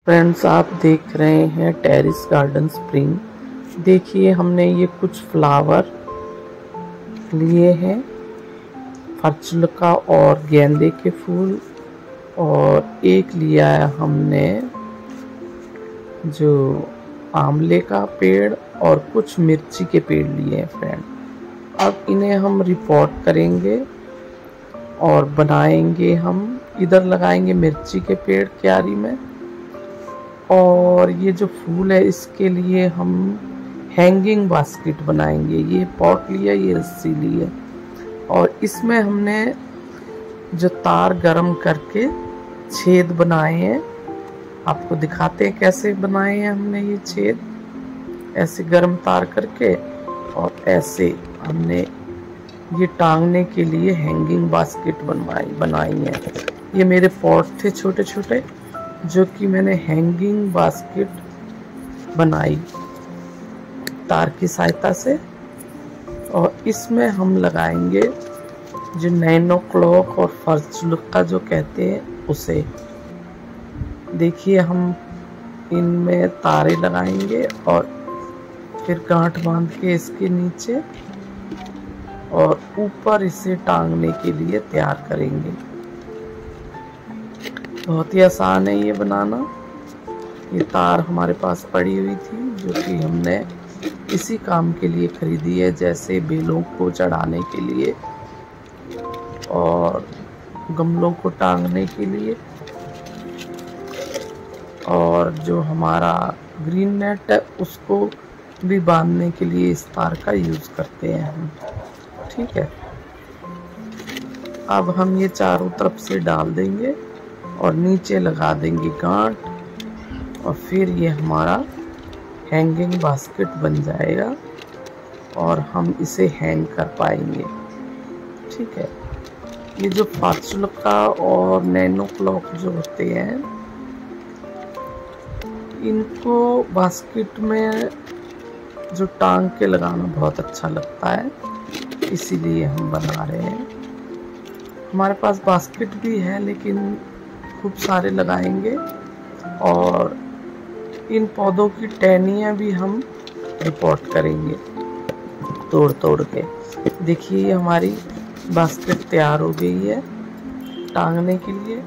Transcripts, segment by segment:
Friends, आप देख रहे हैं टेरेस गार्डन स्प्रिंग। देखिए, हमने ये कुछ फ्लावर लिए हैं, फर्चुलका और गेंदे के फूल, और एक लिया है हमने जो आंवले का पेड़, और कुछ मिर्ची के पेड़ लिए हैं फ्रेंड। अब इन्हें हम रिपोर्ट करेंगे और बनाएंगे। हम इधर लगाएंगे मिर्ची के पेड़ क्यारी में, और ये जो फूल है इसके लिए हम हैंगिंग बास्केट बनाएंगे। ये पॉट लिया, ये रस्सी ली है, और इसमें हमने जो तार गरम करके छेद बनाए हैं, आपको दिखाते हैं कैसे बनाए हैं हमने ये छेद। ऐसे गरम तार करके और ऐसे हमने ये टांगने के लिए हैंगिंग बास्केट बनाई है। ये मेरे पॉट थे छोटे छोटे, जो कि मैंने हैंगिंग बास्केट बनाई तार की सहायता से। और इसमें हम लगाएंगे जो नैनो क्लॉक और फर्चुलका जो कहते हैं उसे। देखिए, हम इनमें तारे लगाएंगे और फिर गांठ बांध के इसके नीचे और ऊपर इसे टांगने के लिए तैयार करेंगे। बहुत ही आसान है ये बनाना। ये तार हमारे पास पड़ी हुई थी, जो कि हमने इसी काम के लिए खरीदी है, जैसे बेलों को चढ़ाने के लिए और गमलों को टांगने के लिए, और जो हमारा ग्रीन नेट है उसको भी बांधने के लिए इस तार का यूज़ करते हैं हम। ठीक है, अब हम ये चारों तरफ से डाल देंगे और नीचे लगा देंगे गांठ, और फिर ये हमारा हैंगिंग बास्केट बन जाएगा और हम इसे हैंग कर पाएंगे। ठीक है, ये जो फर्चुलका और नैनो क्लॉक जो होते हैं, इनको बास्केट में जो टांग के लगाना बहुत अच्छा लगता है, इसीलिए हम बना रहे हैं। हमारे पास बास्केट भी है, लेकिन खूब सारे लगाएंगे, और इन पौधों की टहनियाँ भी हम रिपोर्ट करेंगे तोड़ तोड़ के। देखिए, ये हमारी बास्केट तैयार हो गई है टांगने के लिए।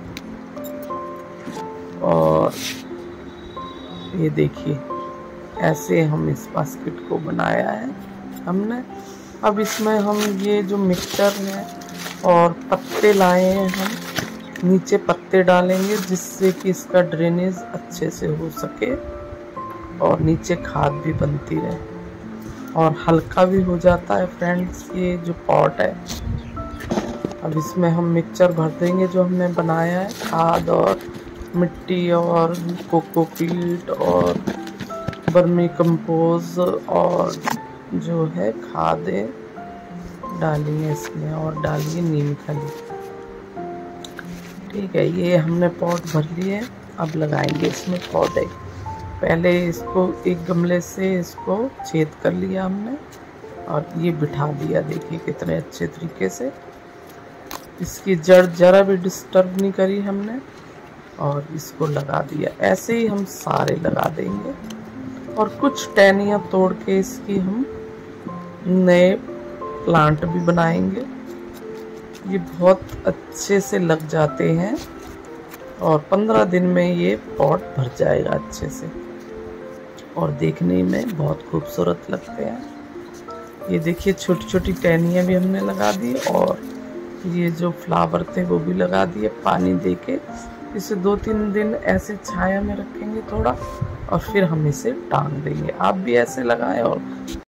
और ये देखिए, ऐसे हम इस बास्केट को बनाया है हमने। अब इसमें हम ये जो मिक्सचर है और पत्ते लाए हैं, हम नीचे पत्ते डालेंगे, जिससे कि इसका ड्रेनेज अच्छे से हो सके और नीचे खाद भी बनती रहे और हल्का भी हो जाता है फ्रेंड्स ये जो पॉट है। अब इसमें हम मिक्सचर भर देंगे जो हमने बनाया है, खाद और मिट्टी और कोकोपीट और वर्मी कंपोज और जो है खादें डालिए इसमें, और डालिए नीम खली। ठीक है, ये हमने पॉट भर लिए। अब लगाएंगे इसमें पौधे। पहले इसको एक गमले से इसको छेद कर लिया हमने और ये बिठा दिया। देखिए कितने अच्छे तरीके से इसकी जड़ जरा भी डिस्टर्ब नहीं करी हमने, और इसको लगा दिया। ऐसे ही हम सारे लगा देंगे, और कुछ टहनियाँ तोड़ के इसकी हम नए प्लांट भी बनाएंगे। ये बहुत अच्छे से लग जाते हैं और 15 दिन में ये पॉट भर जाएगा अच्छे से, और देखने में बहुत खूबसूरत लगते हैं। ये देखिए, छोटी छोटी टहनियाँ भी हमने लगा दी, और ये जो फ्लावर थे वो भी लगा दिए पानी देके। इसे 2-3 दिन ऐसे छाया में रखेंगे थोड़ा, और फिर हम इसे टांग देंगे। आप भी ऐसे लगाएं और